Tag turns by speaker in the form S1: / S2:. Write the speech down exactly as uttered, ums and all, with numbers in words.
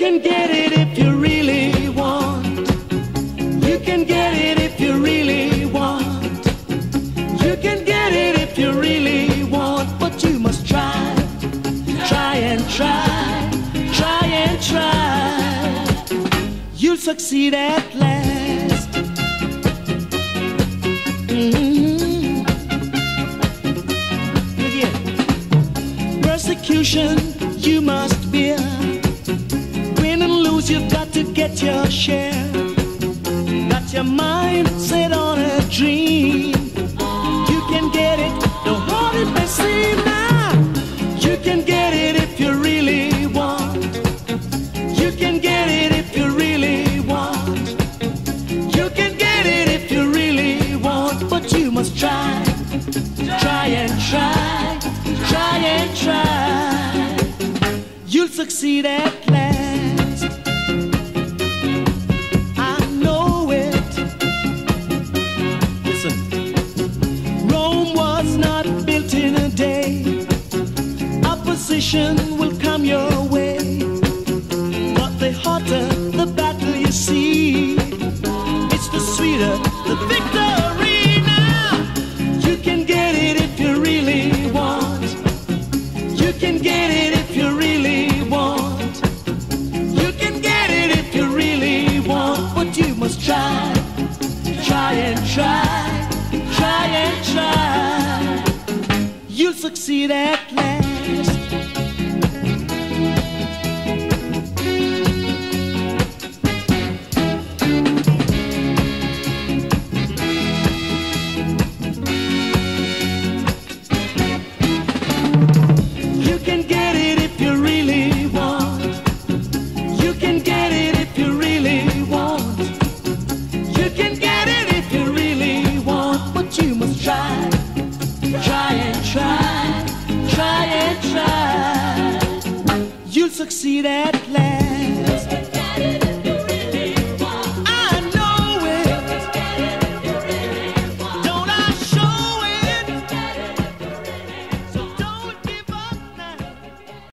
S1: can get it if you really want. You can get it if you really want. You can get it if you really want, but you must try, try and try, try and try. You'll succeed at last. Mm-hmm. Yeah. Persecution you must bear. Win and lose, you've got to get your share. Got your mind set on a dream. You can get it, the hard it may seem now. You can get it if you really want. You can get it if you really want. You can get it if you really want, but you must try, try and try, try and try. You'll succeed at last. I know it. Listen, Rome was not built in a day. Opposition will come your way, but the hotter the battle you see, it's the sweeter the victory. Now you can get it if you really want. You can get it if you really want. You can get it if you really want, but you must try, try and try, try and try. You'll succeed at last. You can get it if you really want. You can get it if you really want. You can get it if you really want, but you must try, try and try, try and try. You'll succeed at last.